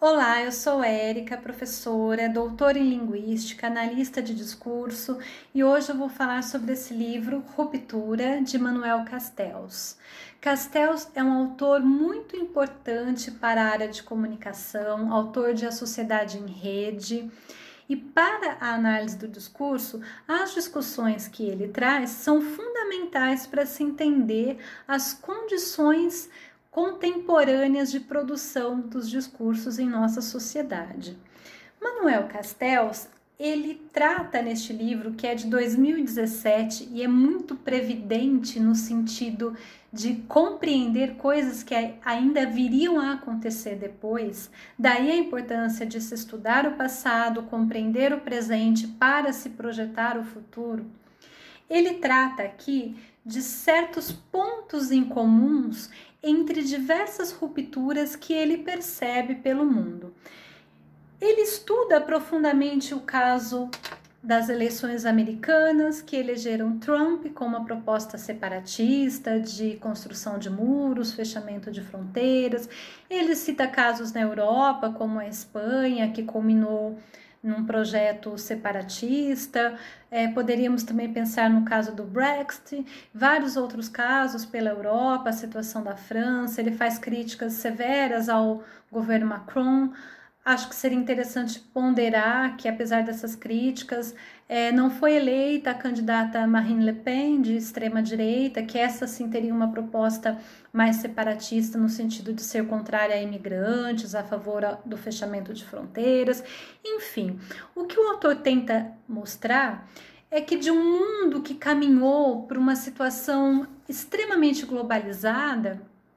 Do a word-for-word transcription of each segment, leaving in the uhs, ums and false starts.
Olá, eu sou Érica, professora, doutora em Linguística, analista de discurso, e hoje eu vou falar sobre esse livro, Ruptura, de Manuel Castells. Castells é um autor muito importante para a área de comunicação, autor de A Sociedade em Rede, e para a análise do discurso, as discussões que ele traz são fundamentais para se entender as condições contemporâneas de produção dos discursos em nossa sociedade. Manuel Castells, ele trata neste livro, que é de dois mil e dezessete e é muito previdente no sentido de compreender coisas que ainda viriam a acontecer depois, daí a importância de se estudar o passado, compreender o presente para se projetar o futuro. Ele trata aqui de certos pontos em comuns entre diversas rupturas que ele percebe pelo mundo. Ele estuda profundamente o caso das eleições americanas que elegeram Trump com uma proposta separatista de construção de muros, fechamento de fronteiras. Ele cita casos na Europa, como a Espanha, que culminou num projeto separatista. É, poderíamos também pensar no caso do Brexit, vários outros casos pela Europa, a situação da França. Ele faz críticas severas ao governo Macron. Acho que seria interessante ponderar que, apesar dessas críticas, é, não foi eleita a candidata Marine Le Pen, de extrema-direita, que essa sim teria uma proposta mais separatista no sentido de ser contrária a imigrantes, a favor do fechamento de fronteiras. Enfim, o que o autor tenta mostrar é que de um mundo que caminhou para uma situação extremamente globalizada,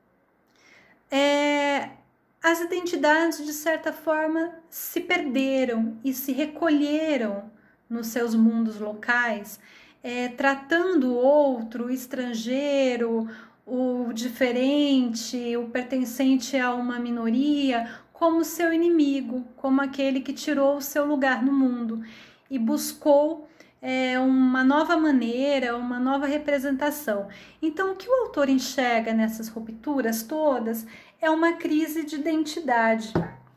é... as identidades, de certa forma, se perderam e se recolheram nos seus mundos locais, é, tratando o outro, o estrangeiro, o diferente, o pertencente a uma minoria, como seu inimigo, como aquele que tirou o seu lugar no mundo e buscou é, uma nova maneira, uma nova representação. Então, o que o autor enxerga nessas rupturas todas é uma crise de identidade,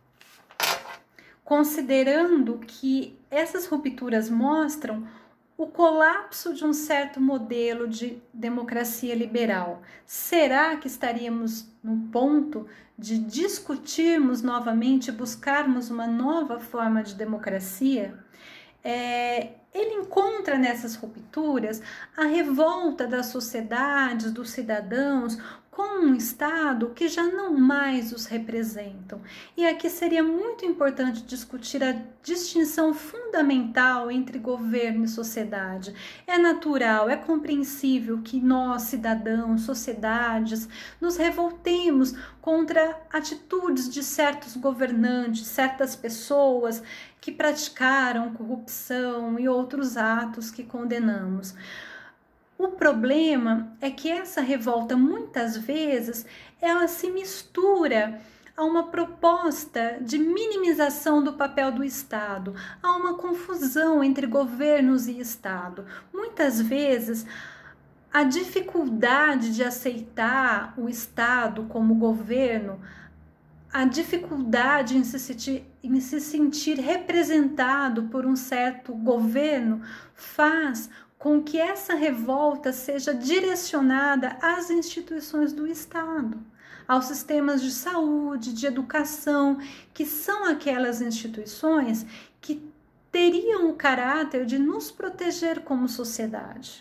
considerando que essas rupturas mostram o colapso de um certo modelo de democracia liberal. Será que estaríamos no ponto de discutirmos novamente, buscarmos uma nova forma de democracia? É, ele encontra nessas rupturas a revolta das sociedades, dos cidadãos, com um Estado que já não mais os representam. E aqui seria muito importante discutir a distinção fundamental entre governo e sociedade. É natural, é compreensível que nós, cidadãos, sociedades, nos revoltemos contra atitudes de certos governantes, certas pessoas que praticaram corrupção e outros atos que condenamos. O problema é que essa revolta, muitas vezes, ela se mistura a uma proposta de minimização do papel do Estado, a uma confusão entre governos e Estado. Muitas vezes, a dificuldade de aceitar o Estado como governo, a dificuldade em se sentir, em se sentir representado por um certo governo faz com que essa revolta seja direcionada às instituições do Estado, aos sistemas de saúde, de educação, que são aquelas instituições que teriam o caráter de nos proteger como sociedade.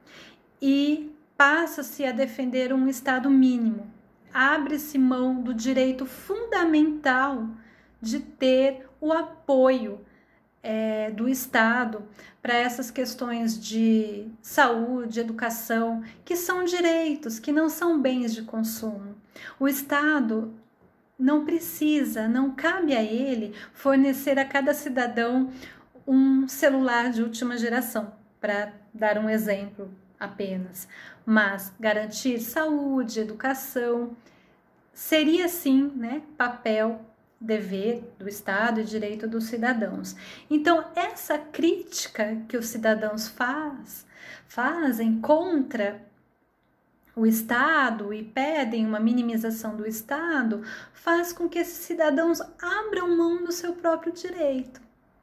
E passa-se a defender um Estado mínimo, abre-se mão do direito fundamental de ter o apoio É, do Estado para essas questões de saúde, educação, que são direitos, que não são bens de consumo. O Estado não precisa, não cabe a ele fornecer a cada cidadão um celular de última geração, para dar um exemplo apenas, mas garantir saúde, educação, seria sim, né, papel, dever do Estado e direito dos cidadãos. Então, essa crítica que os cidadãos faz, fazem contra o Estado e pedem uma minimização do Estado, faz com que esses cidadãos abram mão do seu próprio direito.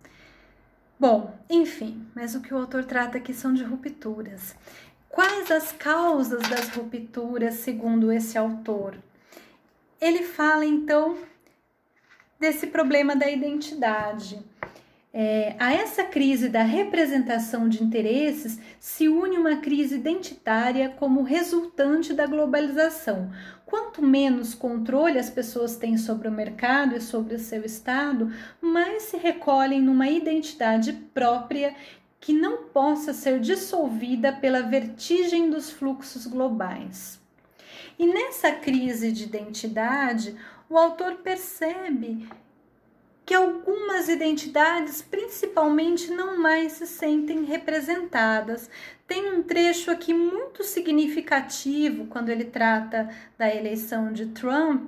Bom, enfim, mas o que o autor trata aqui são de rupturas. Quais as causas das rupturas, segundo esse autor? Ele fala, então, desse problema da identidade. É, a essa crise da representação de interesses se une uma crise identitária como resultante da globalização. Quanto menos controle as pessoas têm sobre o mercado e sobre o seu estado, mais se recolhem numa identidade própria que não possa ser dissolvida pela vertigem dos fluxos globais. E nessa crise de identidade, o autor percebe que algumas identidades, principalmente, não mais se sentem representadas. Tem um trecho aqui muito significativo quando ele trata da eleição de Trump,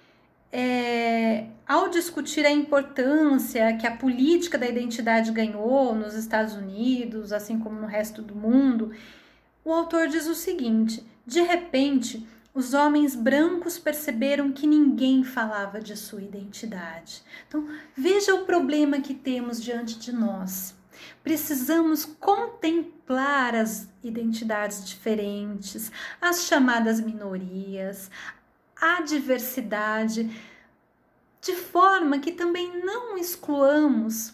é, ao discutir a importância que a política da identidade ganhou nos Estados Unidos, assim como no resto do mundo, o autor diz o seguinte: de repente, os homens brancos perceberam que ninguém falava de sua identidade. Então, veja o problema que temos diante de nós. Precisamos contemplar as identidades diferentes, as chamadas minorias, a diversidade, de forma que também não excluamos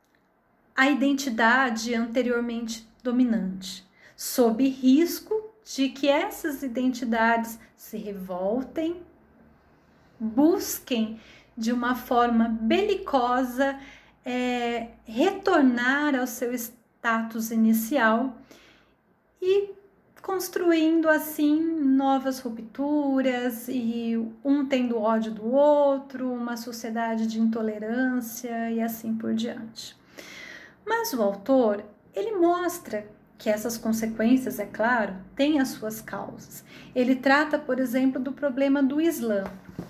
a identidade anteriormente dominante, sob risco de que essas identidades se revoltem, busquem de uma forma belicosa é, retornar ao seu status inicial e construindo assim novas rupturas e um tendo ódio do outro, uma sociedade de intolerância e assim por diante. Mas o autor, ele mostra que essas consequências, é claro, têm as suas causas. Ele trata, por exemplo, do problema do Islã.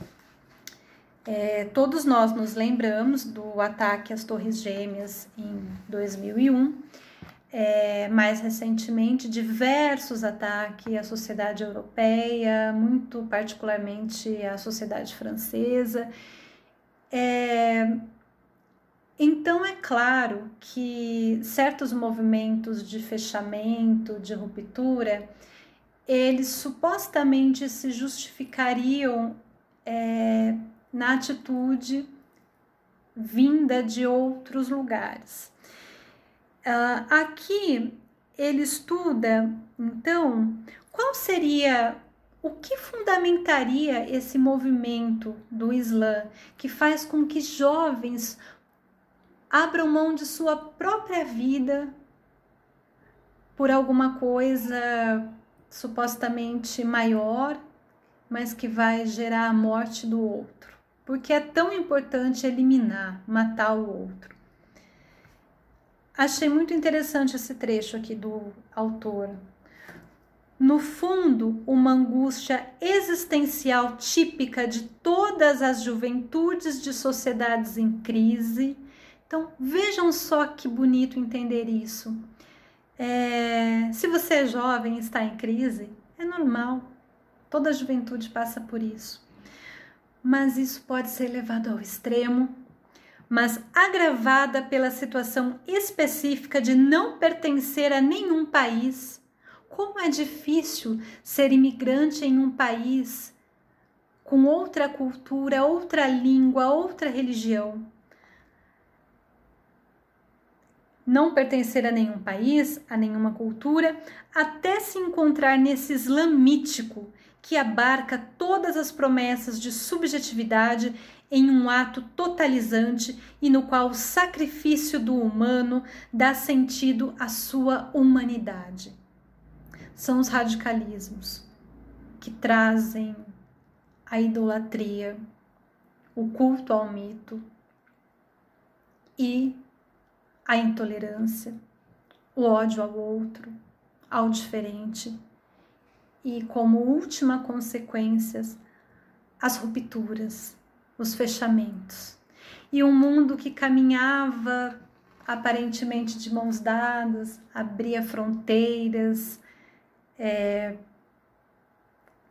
É, todos nós nos lembramos do ataque às Torres Gêmeas em dois mil e um, é, mais recentemente, diversos ataques à sociedade europeia, muito particularmente à sociedade francesa. É, Então, é claro que certos movimentos de fechamento, de ruptura, eles supostamente se justificariam é, na atitude vinda de outros lugares. Uh, aqui, ele estuda, então, qual seria, o que fundamentaria esse movimento do Islã, que faz com que jovens abram mão de sua própria vida por alguma coisa supostamente maior, mas que vai gerar a morte do outro. Porque é tão importante eliminar, matar o outro. Achei muito interessante esse trecho aqui do autor. No fundo, uma angústia existencial típica de todas as juventudes de sociedades em crise. Então, vejam só que bonito entender isso. É, se você é jovem e está em crise, é normal. Toda a juventude passa por isso. Mas isso pode ser levado ao extremo, mas agravada pela situação específica de não pertencer a nenhum país. Como é difícil ser imigrante em um país com outra cultura, outra língua, outra religião. Não pertencer a nenhum país, a nenhuma cultura, até se encontrar nesse Islã mítico que abarca todas as promessas de subjetividade em um ato totalizante e no qual o sacrifício do humano dá sentido à sua humanidade. São os radicalismos que trazem a idolatria, o culto ao mito e a intolerância, o ódio ao outro, ao diferente e, como última consequência, as rupturas, os fechamentos. E um mundo que caminhava aparentemente de mãos dadas, abria fronteiras, é,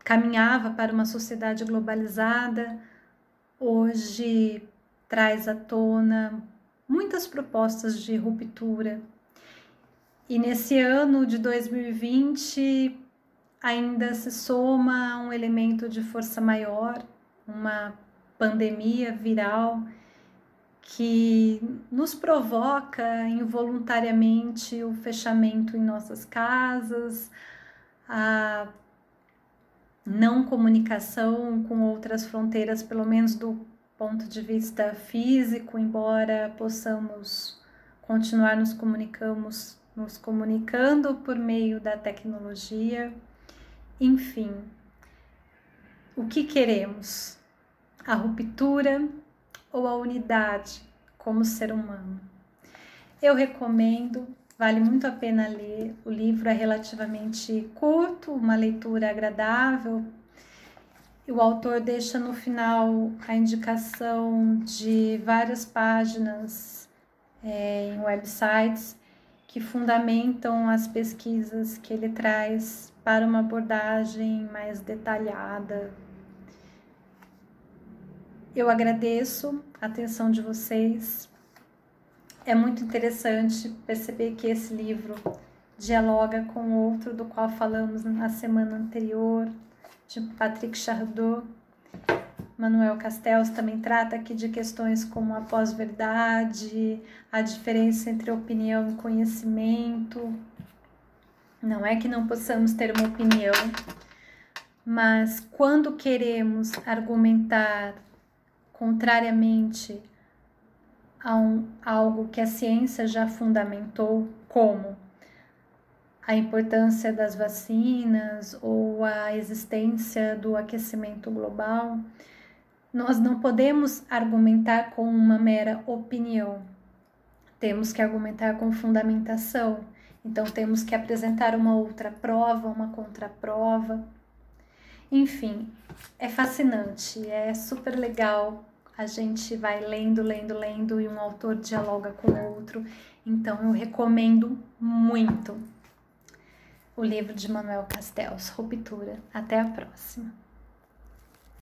caminhava para uma sociedade globalizada, hoje traz à tona muitas propostas de ruptura. E nesse ano de dois mil e vinte ainda se soma um elemento de força maior, uma pandemia viral que nos provoca involuntariamente o fechamento em nossas casas, a não comunicação com outras fronteiras, pelo menos do ponto de vista físico, embora possamos continuar nos comunicamos, nos comunicando por meio da tecnologia. Enfim, o que queremos? A ruptura ou a unidade como ser humano? Eu recomendo, vale muito a pena ler. O livro é relativamente curto, uma leitura agradável. O autor deixa no final a indicação de várias páginas é, em websites que fundamentam as pesquisas que ele traz para uma abordagem mais detalhada. Eu agradeço a atenção de vocês. É muito interessante perceber que esse livro dialoga com outro do qual falamos na semana anterior, de Patrick Chardot. Manuel Castells também trata aqui de questões como a pós-verdade, a diferença entre opinião e conhecimento. Não é que não possamos ter uma opinião, mas quando queremos argumentar contrariamente a um, algo que a ciência já fundamentou, como a importância das vacinas ou a existência do aquecimento global, nós não podemos argumentar com uma mera opinião. Temos que argumentar com fundamentação. Então, temos que apresentar uma outra prova, uma contraprova. Enfim, é fascinante, é super legal. A gente vai lendo, lendo, lendo e um autor dialoga com o outro. Então, eu recomendo muito o livro de Manuel Castells, Ruptura. Até a próxima.